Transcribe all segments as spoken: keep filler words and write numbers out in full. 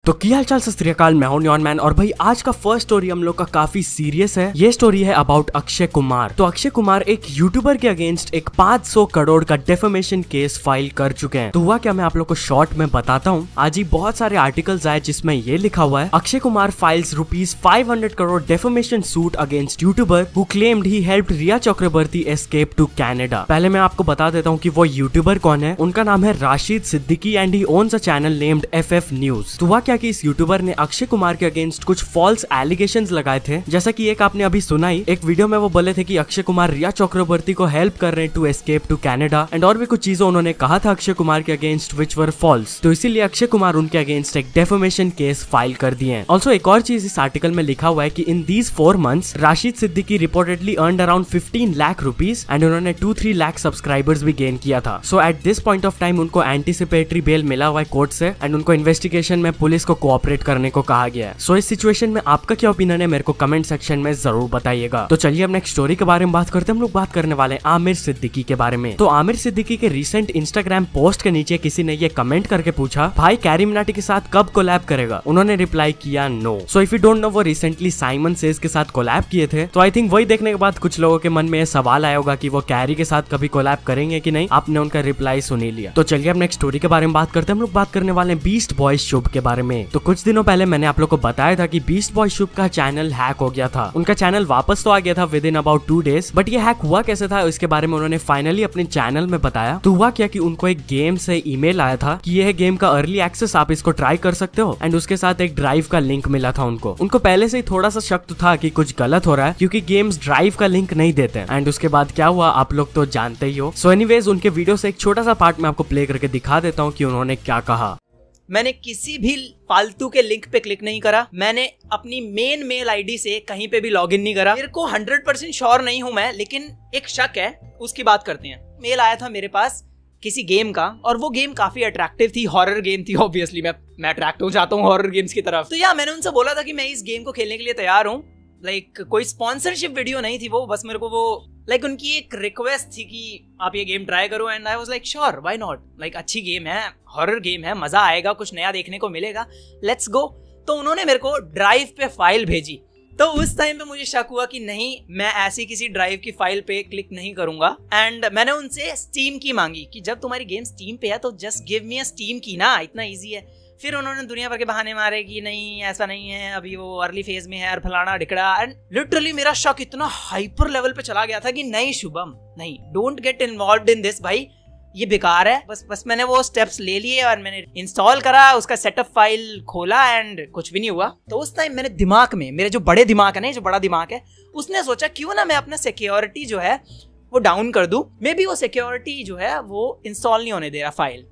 तो क्या हाल चाल, सत श्री अकाल। मैं हूं न्योन मैन और भाई आज का फर्स्ट स्टोरी हम लोग का काफी सीरियस है। ये स्टोरी है अबाउट अक्षय कुमार। तो अक्षय कुमार एक यूट्यूबर के अगेंस्ट एक पाँच सौ करोड़ का डेफेमेशन केस फाइल कर चुके हैं। तो हुआ क्या, मैं आप लोग को शॉर्ट में बताता हूँ। आज ही बहुत सारे आर्टिकल्स आए जिसमें ये लिखा हुआ है, Akshay Kumar files rupees five hundred crore defamation suit against YouTuber who claimed he helped Rhea Chakraborty escape to Canada. पहले मैं आपको बता देता हूँ कि वो यूट्यूबर कौन है। उनका नाम है Rashid Siddiqui and he owns a channel named F F news. तो हुआ क्या कि इस यूट्यूबर ने अक्षय कुमार के अगेंस्ट कुछ फॉल्स एलिगेशंस लगाए थे। जैसा कि एक आपने अभी सुना ही, एक वीडियो में वो बोले थे कि अक्षय कुमार रिया चक्रवर्ती को हेल्प कर रहे हैं to escape to Canada and और भी कुछ चीजें उन्होंने कहा था अक्षय कुमार के अगेंस्ट विच वर फॉल्स। तो इसीलिए अक्षय कुमार उनके अगेंस्ट एक डेफेमेशन केस फाइल कर दिए हैं। ऑल्सो एक और चीज इस आर्टिकल में लिखा हुआ है कि in these four months Rashid Siddiqui reportedly earned around fifteen lakh rupees and उन्होंने टू थ्री लाख सब्सक्राइबर्स भी गेन किया था। So at this point of time उनको एंटीसिपेटरी बेल मिला हुआ है कोर्ट से एंड उनको इन्वेस्टिगेशन में पुलिस को कोऑपरेट करने को कहा गया है। सो so, इस सिचुएशन में आपका क्या ओपिनियन है मेरे को कमेंट सेक्शन में जरूर बताइएगा। तो चलिए अब नेक्स्ट स्टोरी के बारे में बात करते हैं। हम लोग बात करने वाले हैं आमिर सिद्दीकी के बारे में। तो आमिर सिद्दीकी के रिसेंट इंस्टाग्राम पोस्ट के नीचे किसी ने ये कमेंट करके पूछा, भाई कैरी मिनाटी के साथ कब कोलैब करेगा? उन्होंने रिप्लाई किया no. So if you don't know, वो रिसेंटली साइमन सेज के साथ कोलैब किए थे। तो आई थिंक वही देखने के बाद कुछ लोगों के मन में ये सवाल आया होगा कि वो कैरी के साथ कभी कोलैब करेंगे कि नहीं। आपने उनका रिप्लाई सुन ही लिया। तो चलिए अब नेक्स्ट स्टोरी के बारे में बात करते हैं। हम लोग बात करने वाले हैं बीस्ट बॉय शुभ के बारे में। तो कुछ दिनों पहले मैंने आप लोग को बताया था कि बीस्ट बॉय शुभ का चैनल हैक हो गया था। उनका चैनल वापस तो आ गया था within about two days, but ये हैक हुआ कैसे था इसके बारे में उन्होंने फाइनली अपने चैनल में बताया। तो हुआ क्या कि उनको एक गेम से ईमेल आया था कि यह गेम का अर्ली एक्सेस, आप इसको ट्राई कर सकते हो एंड उसके साथ एक ड्राइव का लिंक मिला था उनको। उनको पहले से ही थोड़ा सा शक तो था कि कुछ गलत हो रहा है क्योंकि गेम्स ड्राइव का लिंक नहीं देते एंड उसके बाद क्या हुआ आप लोग तो जानते ही हो। सो एनीवेज उनके वीडियो से एक छोटा सा पार्ट में आपको प्ले करके दिखा देता हूँ कि उन्होंने क्या कहा। मैंने किसी भी फालतू के लिंक पे क्लिक नहीं करा। मैंने अपनी मेन मेल आईडी से कहीं पे भी लॉगिन नहीं करा। मेरे को हंड्रेड परसेंट श्योर नहीं हूं मैं, लेकिन एक शक है, उसकी बात करते हैं। मेल आया था मेरे पास किसी गेम का और वो गेम काफी अट्रैक्टिव थी, हॉरर गेम थी। ऑब्वियसली मैं मैं अट्रैक्ट हो जाता हूँ हॉरर गेम्स की तरफ। तो यार मैंने उनसे बोला था कि मैं इस गेम को खेलने के लिए तैयार हूँ। लाइक like, कोई स्पॉन्सरशिप वीडियो नहीं थी वो, बस मेरे को वो लाइक like, उनकी एक रिक्वेस्ट थी कि आप ये गेम ट्राई करो and I was like sure, why not. Like अच्छी गेम है, हॉरर गेम है, मजा आएगा, कुछ नया देखने को मिलेगा, लेट्स गो। तो उन्होंने मेरे को ड्राइव पे फाइल भेजी। तो उस टाइम पे मुझे शक हुआ कि नहीं, मैं ऐसी किसी ड्राइव की फाइल पे क्लिक नहीं करूंगा। एंड मैंने उनसे स्टीम की मांगी कि जब तुम्हारी गेम स्टीम पे है तो just give me a Steam key ना, इतना ईजी है। फिर उन्होंने दुनिया भर के बहाने मारे कि नहीं ऐसा नहीं है, अभी वो अर्ली फेज में है और फलाना ढिकड़ा। एंड लिटरली मेरा शक इतना हाइपर लेवल पे चला गया था कि नहीं शुभम, नहीं, don't get involved in this भाई, ये बेकार है। बस बस मैंने वो स्टेप्स ले लिए और मैंने इंस्टॉल करा, उसका सेटअप फाइल खोला एंड कुछ भी नहीं हुआ। तो उस टाइम मेरे दिमाग में, मेरे जो बड़े दिमाग है ना, जो बड़ा दिमाग है, उसने सोचा क्यों ना मैं अपना सिक्योरिटी जो है वो डाउन कर दूं। मे बी वो सिक्योरिटी जो है वो इंस्टॉल नहीं होने दे रहा फाइल,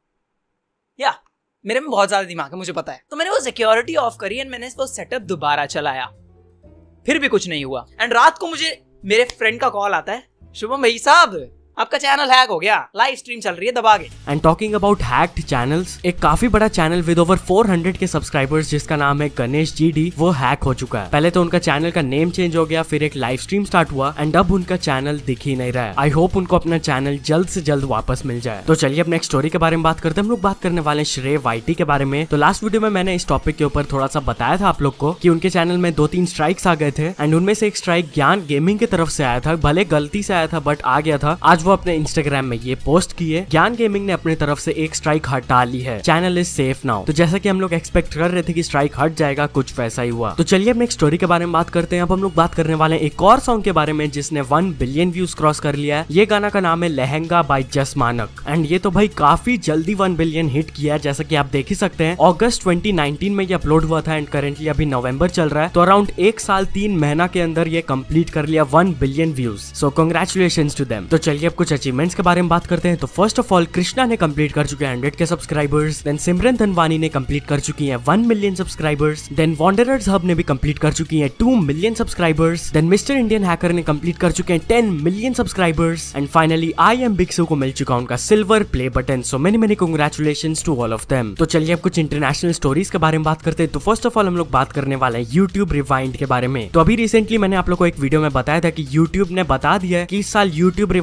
या मेरे में बहुत ज्यादा दिमाग है, मुझे पता है। तो मैंने वो सिक्योरिटी ऑफ करी एंड मैंने वो सेटअप दोबारा चलाया, फिर भी कुछ नहीं हुआ। एंड रात को मुझे मेरे फ्रेंड का कॉल आता है, शुभम भाई साहब आपका चैनल हैक हो गया, लाइव स्ट्रीम चल रही है, दबा के। And talking about hacked channels, एक काफी बड़ा channel with over four hundred K subscribers जिसका नाम है गणेश जी डी, वो हैक हो चुका है। पहले तो उनका चैनल का नेम चेंज हो गया, फिर एक लाइव स्ट्रीम स्टार्ट हुआ एंड अब उनका चैनल दिख ही नहीं रहा है। आई होप उनको अपना चैनल जल्द से जल्द वापस मिल जाए। तो चलिए अब नेक्स्ट स्टोरी के बारे में बात करते हैं। हम लोग बात करने वाले हैं श्रेय वाईटी के बारे में। तो लास्ट वीडियो में मैंने इस टॉपिक के ऊपर थोड़ा सा बताया था आप लोग को कि उनके चैनल में दो तीन स्ट्राइक्स आ गए थे एंड उनमें से एक स्ट्राइक ज्ञान गेमिंग की तरफ से आया था, भले गलती से आया था बट आ गया था। आज वो अपने इंस्टाग्राम में ये पोस्ट की है, ज्ञान गेमिंग ने अपनी तरफ से एक स्ट्राइक हटा ली है, चैनल इज सेफ नाउ। तो जैसा कि हम लोग एक्सपेक्ट कर रहे थे कि स्ट्राइक हट जाएगा, कुछ वैसा ही हुआ। तो चलिए अब नेक्स्ट स्टोरी के बारे में बात करते हैं। अब हम लोग बात करने वाले हैं एक और सॉन्ग के बारे में जिसने वन बिलियन व्यूज क्रॉस कर लिया है। ये गाना का नाम है लहंगा बाय जस मानक एंड ये तो भाई काफी जल्दी वन बिलियन हिट किया है। जैसा कि आप देख ही सकते हैं, अगस्त ट्वेंटी नाइनटीन में ये अपलोड हुआ था एंड करेंटली अभी नवंबर चल रहा है। तो अराउंड एक साल तीन महीना के अंदर ये कंप्लीट कर लिया one billion views. So congratulations to them. तो चलिए अब कुछ अचीवमेंट्स के बारे में बात करते हैं। तो फर्स्ट ऑफ ऑल कृष्णा ने कंप्लीट कर चुके हैं हंड्रेड के सब्सक्राइबर्स। देन सिमरन धनवानी ने कंप्लीट कर चुकी हैं one million subscribers. Then Wanderers Hub ने भी कंप्लीट कर चुकी हैं two million subscribers. Then Mister Indian Hacker ने कंप्लीट कर चुके हैं ten million subscribers and finally I am Bixu को मिल चुका उनका silver play button. So many many congratulations to all of them. तो चलिए अब कुछ इंटरनेशनल स्टोरीज के बारे में बात करते हैं। तो फर्स्ट ऑफ ऑल हम लोग बात करने वाले हैं यूट्यूब रिवाइंड के बारे में। तो अभी रिसेंटली मैंने आप लोग को एक वीडियो में बताया था कि यूट्यूब ने बता दिया है कि इस साल यूट्यूब रिवाइंड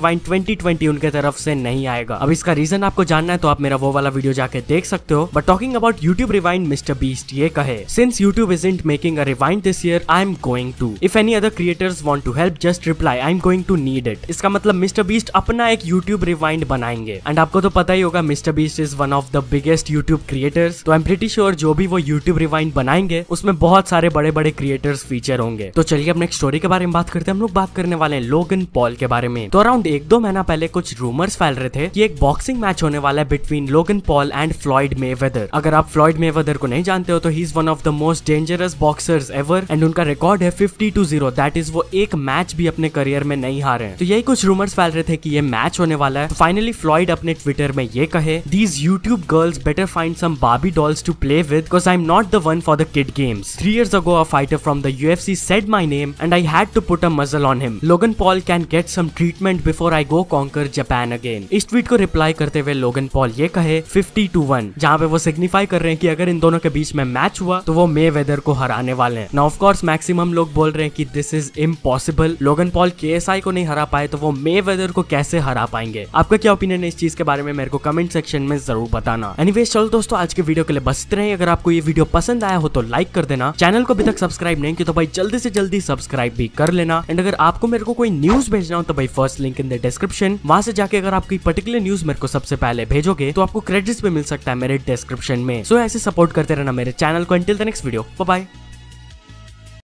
ट्वेंटी ट्वेंटी उनके तरफ से नहीं आएगा। अब इसका रीजन आपको जानना है तो आप मेरा वो वाला वीडियो जाके देख सकते हो। But talking about YouTube rewind, Mister Beast ये कहे, since YouTube isn't making a rewind this year, I am going to. If any other creators want to help, just reply I am going to need it. इसका मतलब mister beast अपना एक YouTube rewind बनाएंगे। And आपको तो पता ही होगा Mister Beast is one of the biggest YouTube creators. तो आई एम प्रीटी श्योर जो भी वो यूट्यूब रिवाइंड बनाएंगे उसमें बहुत सारे बड़े बड़े क्रिएटर्स फीचर होंगे। तो चलिए अब नेक्स्ट स्टोरी के बारे में बात करते हैं। हम लोग बात करने वाले हैं लोगन पॉल के बारे में। तो अराउंड एक दो महीना पहले कुछ रूमर्स फैल रहे थे कि एक बॉक्सिंग मैच होने वाला है between Logan Paul and Floyd Mayweather. अगर आप फ्लॉयड मेवेदर को नहीं जानते हो तो he is one of the most dangerous boxers ever and उनका रिकॉर्ड है fifty two zero. That is वो एक मैच भी अपने करियर में नहीं हारे हैं। तो यही कुछ रूमर्स फैल रहे थे कि ये मैच होने वाला है। तो फाइनली फ्लॉयड अपने ट्विटर में ये कहे, these YouTube girls better find some Barbie dolls to play with because I am not the one for the kid games. Three years ago, a fighter from the U F C said my name and I had to put a muzzle on him. Logan Paul can get some treatment before I go conquer Japan again. इस tweet को reply करते हुए Logan Paul ये कहे fifty to one, जहाँ पे वो signify कर रहे हैं कि अगर इन दोनों के बीच में मैच हुआ तो वो मेवेदर को हराने वाले हैं। नाउ ऑफ कोर्स मैक्सिमम लोग बोल रहे हैं कि this is impossible. Logan Paul K S I को नहीं हरा पाए तो वो मेवेदर को कैसे हरा पाएंगे? आपका क्या ओपिनियन है इस चीज के बारे में? मेरे को कमेंट सेक्शन में जरूर बताना। एनीवेज चलो दोस्तों, आज के वीडियो के लिए बस इतना ही। अगर आपको ये वीडियो पसंद आया हो तो लाइक कर देना। चैनल को अभी तक सब्सक्राइब नहीं किया तो भाई जल्दी से जल्दी सब्सक्राइब भी कर लेना। एंड अगर आपको मेरे को कोई न्यूज भेजना हो तो भाई first link in the description, वहां से जाके अगर आप कोई पर्टिकुलर न्यूज मेरे को सबसे पहले भेजोगे तो आपको क्रेडिट्स भी मिल सकता है मेरे डिस्क्रिप्शन में। सो ऐसे सपोर्ट करते रहना मेरे चैनल को। Until the next video, bye bye.